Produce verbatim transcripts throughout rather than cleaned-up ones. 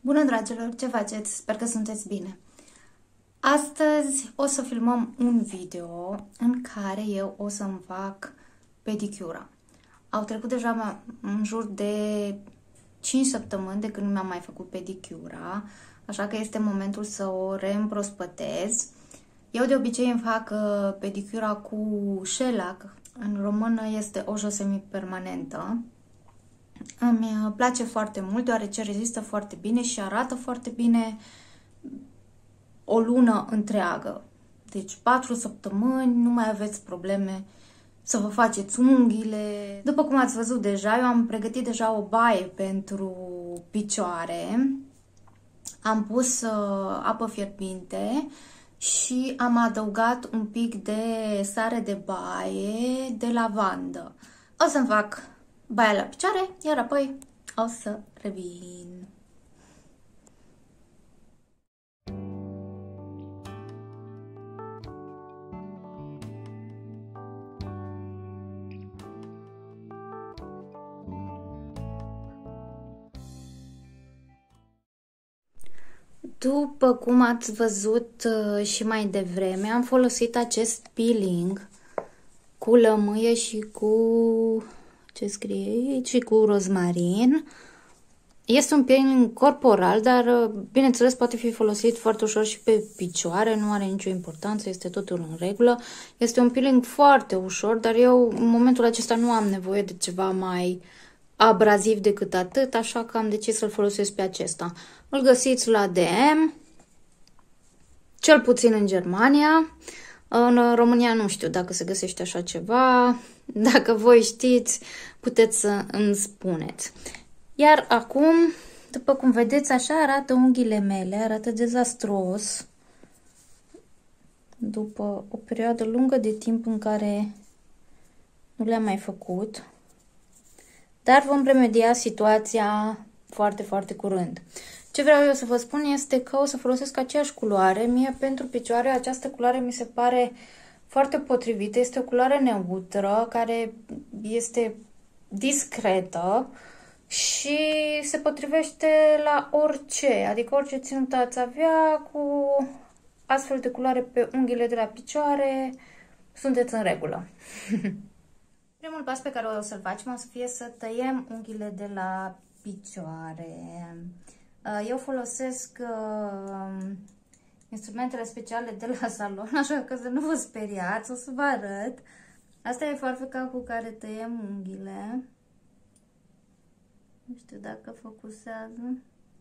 Bună, dragilor! Ce faceți? Sper că sunteți bine! Astăzi o să filmăm un video în care eu o să-mi fac pedicura. Au trecut deja în jur de cinci săptămâni de când nu mi-am mai făcut pedicura, așa că este momentul să o reîmprospătez. Eu de obicei îmi fac pedicura cu shellac, în română este ojă semipermanentă. Îmi place foarte mult deoarece rezistă foarte bine și arată foarte bine o lună întreagă. Deci patru săptămâni, nu mai aveți probleme să vă faceți unghiile. După cum ați văzut deja, eu am pregătit deja o baie pentru picioare. Am pus uh, apă fierbinte și am adăugat un pic de sare de baie de lavandă. O să-mi fac baia la picioare, iar apoi o să revin. După cum ați văzut și mai devreme, am folosit acest peeling cu lămâie și cu, ce scrie aici, și cu rozmarin. Este un peeling corporal, dar bineînțeles poate fi folosit foarte ușor și pe picioare, nu are nicio importanță, este totul în regulă. Este un peeling foarte ușor, dar eu în momentul acesta nu am nevoie de ceva mai abraziv decât atât, așa că am decis să-l folosesc pe acesta. Îl găsiți la D M, cel puțin în Germania. În România nu știu dacă se găsește așa ceva. Dacă voi știți, puteți să îmi spuneți. Iar acum, după cum vedeți, așa arată unghiile mele, arată dezastruos. După o perioadă lungă de timp în care nu le-am mai făcut. Dar vom remedia situația foarte, foarte curând. Ce vreau eu să vă spun este că o să folosesc aceeași culoare. Mie pentru picioare această culoare mi se pare foarte potrivită. Este o culoare neutră care este discretă și se potrivește la orice. Adică orice ținut ați avea cu astfel de culoare pe unghiile de la picioare, sunteți în regulă. Primul pas pe care o să-l facem o să fie să tăiem unghiile de la picioare. Eu folosesc uh, instrumentele speciale de la salon, așa că să nu vă speriați, o să vă arăt. Asta e foarfeca cu care tăiem unghiile. Nu știu dacă focusează.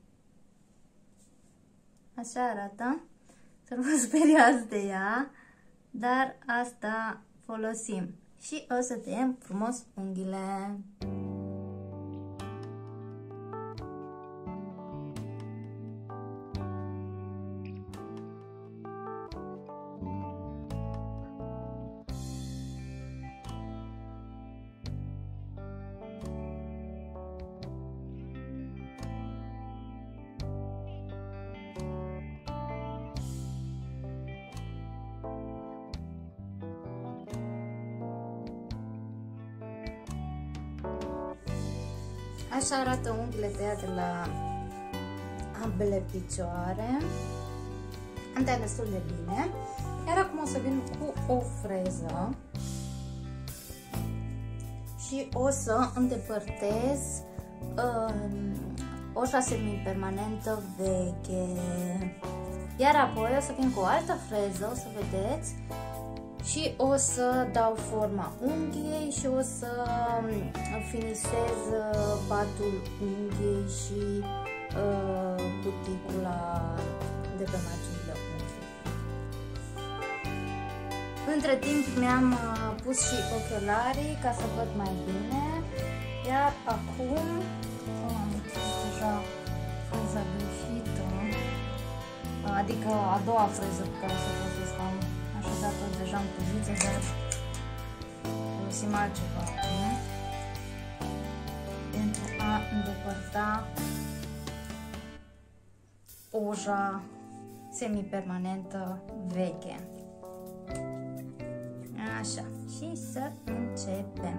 Așa arată. Să nu vă speriați de ea, dar asta folosim. Și o să tăiem frumos unghiile. Așa arată unghiile tăiate de la ambele picioare. Am tăiat destul de bine. Iar acum o să vin cu o freză și o să îndepărtez um, oja semipermanentă veche. Iar apoi o să vin cu o altă freză, o să vedeți, și o să dau forma unghiei și o să finisez patul unghiei și uh, cuticula de pe marginile unghiei. Între timp mi-am uh, pus și ochelarii ca să văd mai bine, iar acum oh, am pus deja freza greșită, adică a doua freză pe care să folosesc, am așezat-o deja în poziție, dar folosim altceva acum pentru a îndepărta oja semipermanentă veche. Așa, și să începem.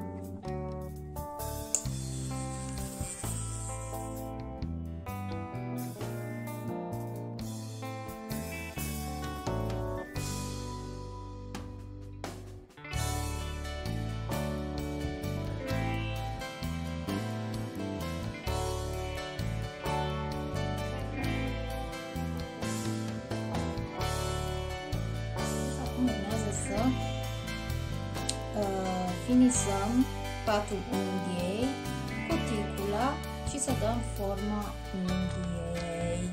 finisăm patul unghiei, cuticula și să dăm forma unghiei.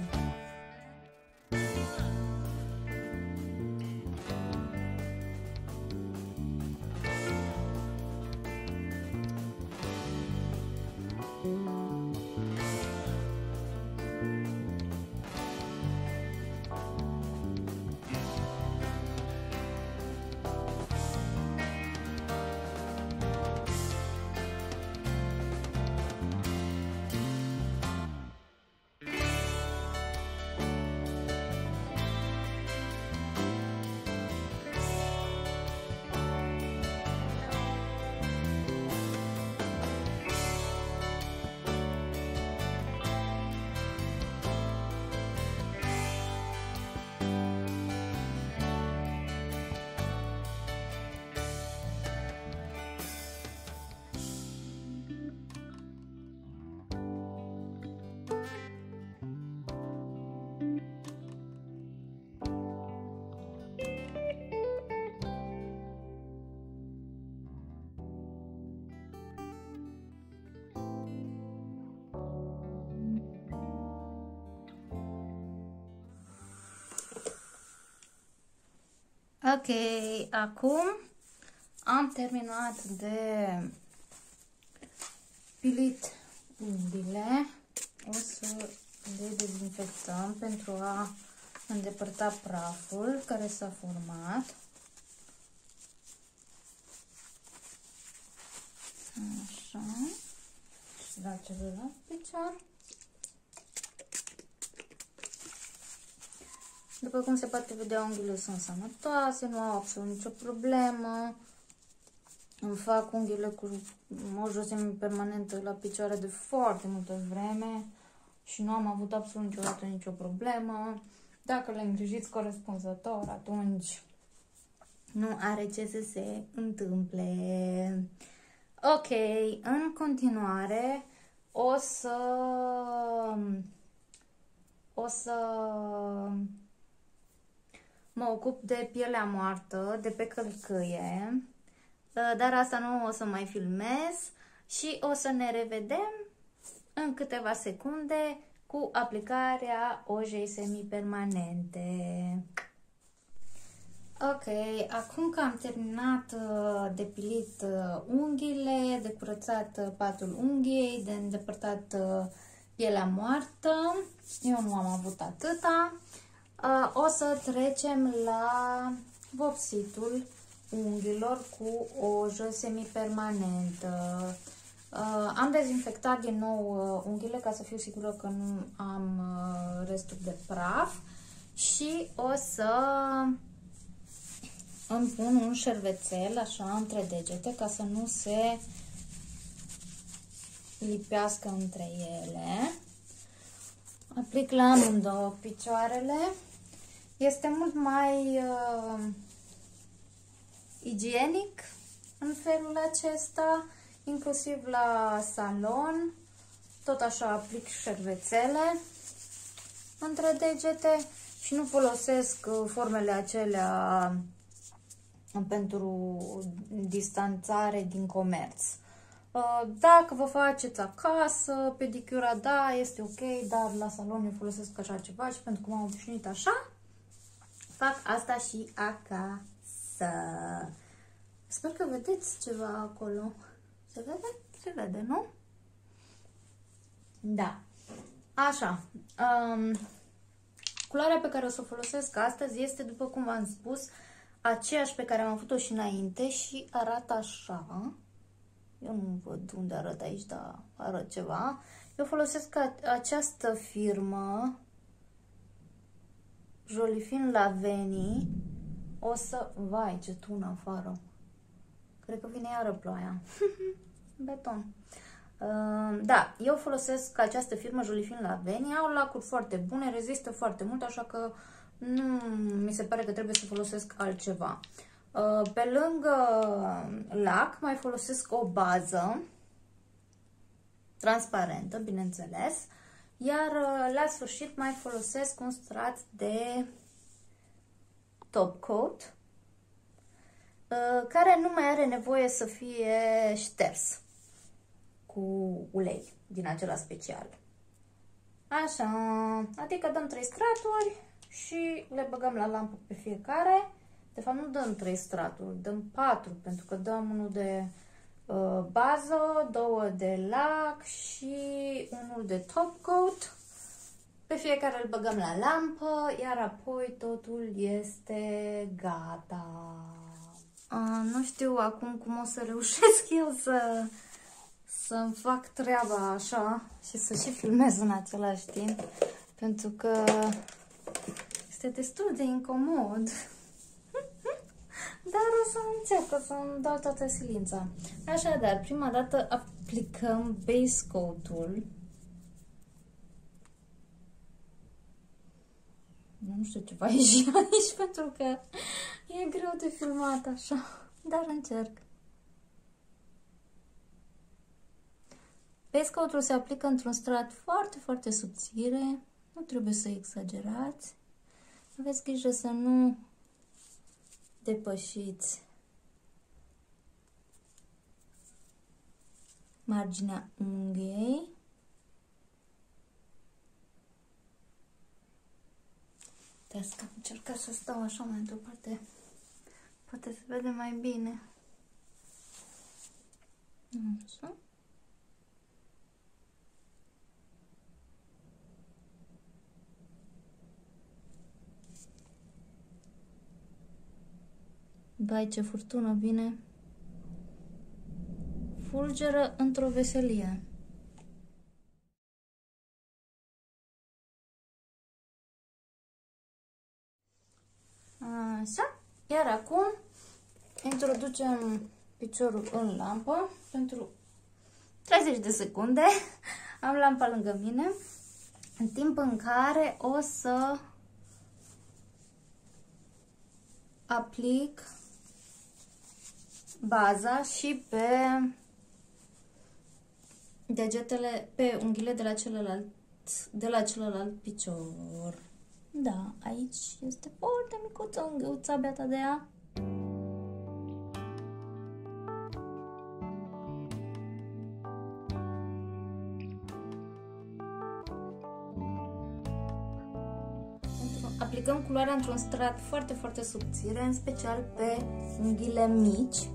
Ok, acum am terminat de pilit unghiile. O să le dezinfectăm pentru a îndepărta praful care s-a format. Așa. Și la celălalt picior. După cum se poate vedea, unghiile sunt sănătoase, nu au absolut nicio problemă. Îmi fac unghiile cu o josime permanentă la picioare de foarte multă vreme și nu am avut absolut niciodată nicio problemă. Dacă le îngrijiți corespunzător, atunci nu are ce să se întâmple. Ok, în continuare o să o să mă ocup de pielea moartă, de pe călcâie, dar asta nu o să mai filmez și o să ne revedem în câteva secunde cu aplicarea ojei semipermanente. Ok, acum că am terminat de pilit unghiile, de curățat patul unghiei, de îndepărtat pielea moartă, eu nu am avut atâta, o să trecem la vopsitul unghiilor cu ojă semipermanentă. Am dezinfectat din nou unghiile ca să fiu sigură că nu am resturi de praf și o să îmi pun un șervețel așa între degete ca să nu se lipească între ele. Aplic la amândouă picioarele. Este mult mai uh, igienic în felul acesta, inclusiv la salon. Tot așa aplic șervețele între degete și nu folosesc formele acelea pentru distanțare din comerț. Dacă vă faceți acasă pedicura, da, este ok, dar la salon eu folosesc așa ceva și pentru că m-am obișnuit așa, fac asta și acasă. Sper că vedeți ceva acolo. Se vede? Se vede, nu? Da. Așa. Um, culoarea pe care o să o folosesc astăzi este, după cum v-am spus, aceeași pe care am avut-o și înainte și arată așa. Eu nu văd unde arăt aici, dar arăt ceva. Eu folosesc această firmă, Jolifin Laveni. O să... Vai, ce tună afară. Cred că vine iară ploaia. Beton. Uh, da, eu folosesc această firmă Jolifin Laveni. Au lacuri foarte bune, rezistă foarte mult, așa că nu mi se pare că trebuie să folosesc altceva. Uh, pe lângă lac mai folosesc o bază transparentă, bineînțeles, iar uh, la sfârșit mai folosesc un strat de top coat. care nu mai are nevoie să fie șters cu ulei din acela special. Așa, adică dăm trei straturi și le băgăm la lampă pe fiecare. De fapt nu dăm trei straturi, dăm patru, pentru că dăm unul de uh, bază, două de lac și unul de top coat. Pe fiecare îl băgăm la lampă, iar apoi totul este gata. Uh, nu știu acum cum o să reușesc eu să să-mi fac treaba așa și să și filmez în același timp, pentru că este destul de incomod. Dar o să încerc, o să-mi dau toată silința. Așadar, prima dată aplicăm base coat-ul. Nu știu ce va ieși aici, pentru că e greu de filmat așa, dar încerc. Base coat-ul se aplică într-un strat foarte, foarte subțire. Nu trebuie să exagerați. Aveți grijă să nu depășiți marginea unghiei. Trebuie să încerc să stau așa mai departe. Poate se vede mai bine. Așa. Vai, ce furtună vine! Fulgeră într-o veselie. Așa. Iar acum introducem piciorul în lampă pentru treizeci de secunde. Am lampa lângă mine, în timp în care o să aplic baza și pe degetele, pe unghiile de la celălalt, de la celălalt picior. Da, aici este foarte micuță unghiuța, beata de ea. Aplicăm culoarea într-un strat foarte, foarte subțire, în special pe unghiile mici.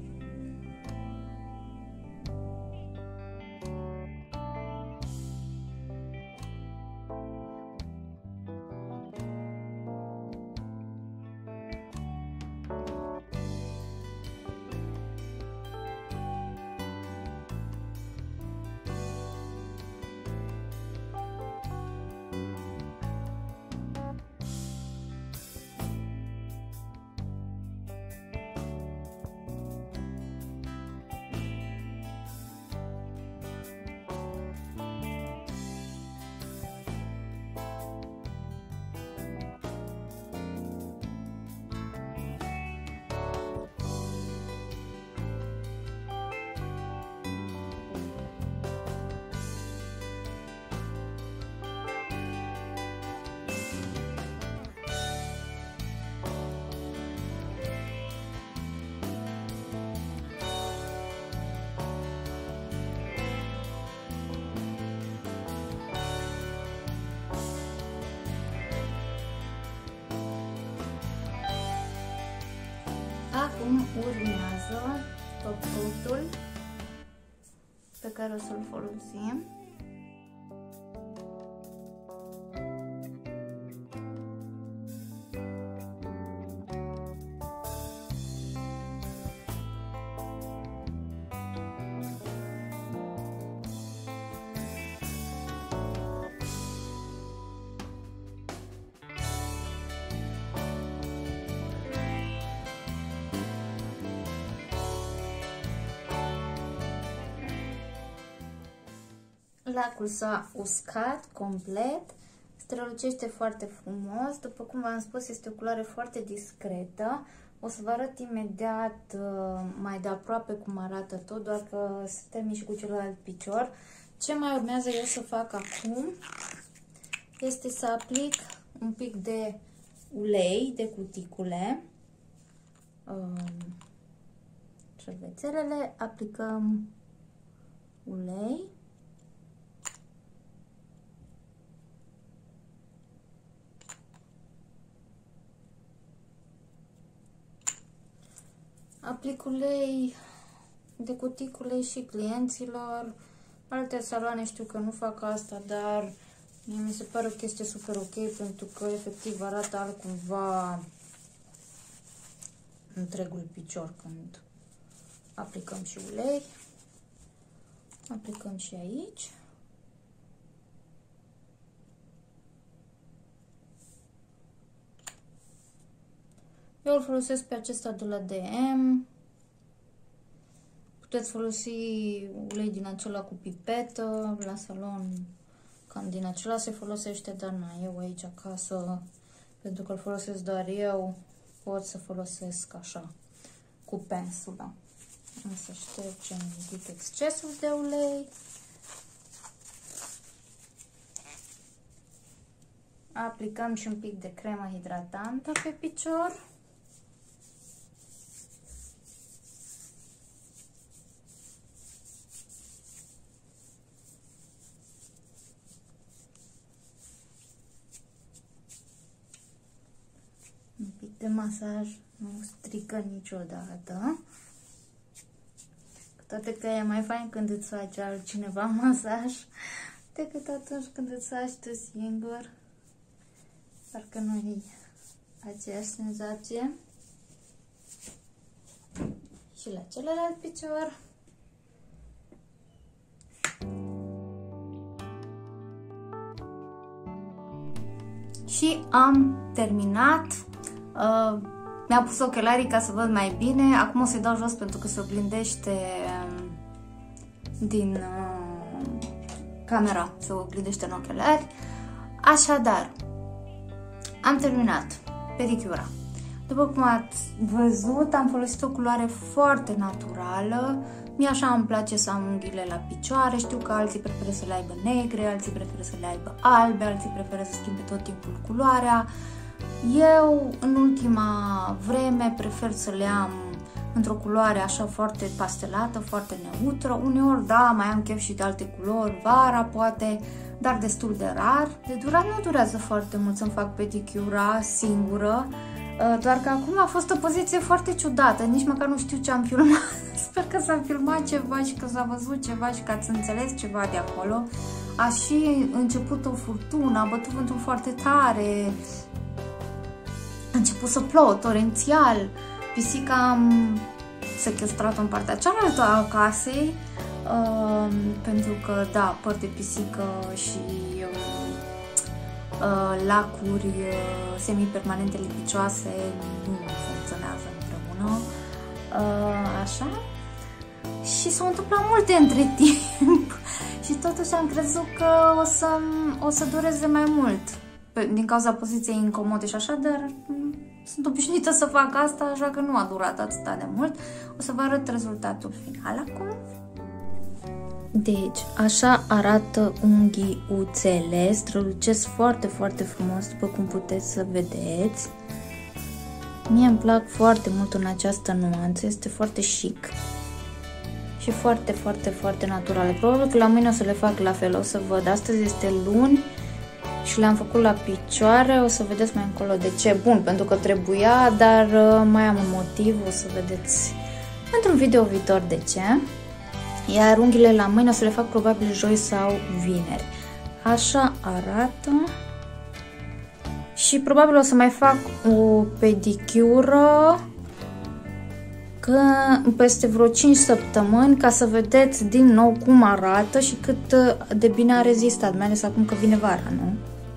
Acum urmează top coat-ul pe care o să-l folosim. Lacul s-a uscat complet, strălucește foarte frumos. După cum v-am spus, este o culoare foarte discretă. O să vă arăt imediat uh, mai de aproape cum arată tot, doar că suntem mici cu celălalt picior. Ce mai urmează eu să fac acum este să aplic un pic de ulei de cuticule. Uh, șervețelele, aplicăm ulei. Aplic ulei de cuticule și clienților. Alte saloane știu că nu fac asta, dar mie mi se pare o chestie super ok pentru că efectiv arată altcumva întregul picior când aplicăm și ulei. Aplicăm și aici. Eu îl folosesc pe acesta de la D M. Puteți folosi ulei din acela cu pipetă. La salon cam din acela se folosește, dar na, eu aici acasă, pentru că îl folosesc doar eu, pot să folosesc așa, cu pensula. O să ștergem un pic excesul de ulei. Aplicăm și un pic de cremă hidratantă pe picior. Un pic de masaj nu strică niciodată. Cu toate că e mai fain când îți face altcineva masaj decât atunci când îți faci tu singur. Parcă nu e aceeași senzație. Și la celălalt picior. Și am terminat. Uh, Mi-a pus ochelarii ca să văd mai bine. Acum o să-i dau jos pentru că se oglindește din uh, camera, se oglindește în ochelari. Așadar, am terminat pedicura. După cum ați văzut, am folosit o culoare foarte naturală. Mie așa îmi place să am unghiile la picioare. Știu că alții preferă să le aibă negre, alții preferă să le aibă albe, alții preferă să schimbe tot timpul culoarea. Eu, în ultima vreme, prefer să le am într-o culoare așa foarte pastelată, foarte neutră. Uneori, da, mai am chef și de alte culori, vara poate, dar destul de rar. De durat nu durează foarte mult să-mi fac pedicura singură, doar că acum a fost o poziție foarte ciudată, nici măcar nu știu ce am filmat. Sper că s-a filmat ceva și că s-a văzut ceva și că ați înțeles ceva de acolo. A și început o furtună, a bătut vântul foarte tare, a început să plouă torențial, pisica am sequestrat-o în partea cealaltă a casei, uh, pentru că, da, păr de pisică și uh, lacuri uh, semipermanente lipicioase nu funcționează împreună, uh, așa. Și s-au întâmplat multe între timp și totuși am crezut că o să, o să dureze mai mult din cauza poziției incomode și așa, dar sunt obișnuită să fac asta, așa că nu a durat atât de mult. O să vă arăt rezultatul final acum. Deci, așa arată unghiuțele, strălucesc foarte, foarte frumos, după cum puteți să vedeți. Mie îmi plac foarte mult în această nuanță, este foarte chic și foarte, foarte, foarte naturale. Probabil că la mâine o să le fac la fel, o să văd. Astăzi este luni și le-am făcut la picioare, o să vedeți mai încolo de ce. Bun, pentru că trebuia, dar mai am un motiv, o să vedeți într-un video viitor de ce. Iar unghiile la mâini o să le fac probabil joi sau vineri. Așa arată. Și probabil o să mai fac o pedicură că peste vreo cinci săptămâni, ca să vedeți din nou cum arată și cât de bine a rezistat, mai ales acum că vine vara, nu?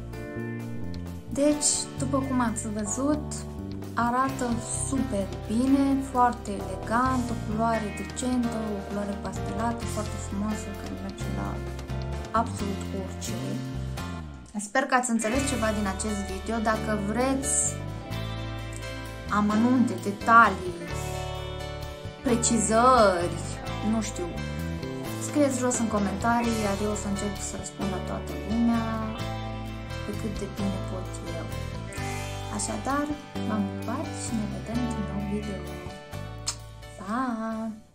Deci, după cum ați văzut, arată super bine, foarte elegant, o culoare decentă, o culoare pastelată, foarte frumoasă, care merge la absolut orice. Sper că ați înțeles ceva din acest video. Dacă vreți amănunte, detalii, precizări, nu știu, scrieți jos în comentarii, iar eu o să încerc să răspund la toată lumea pe cât de bine pot eu. Așadar, v-am pupat și ne vedem din nou video. Pa! Pa!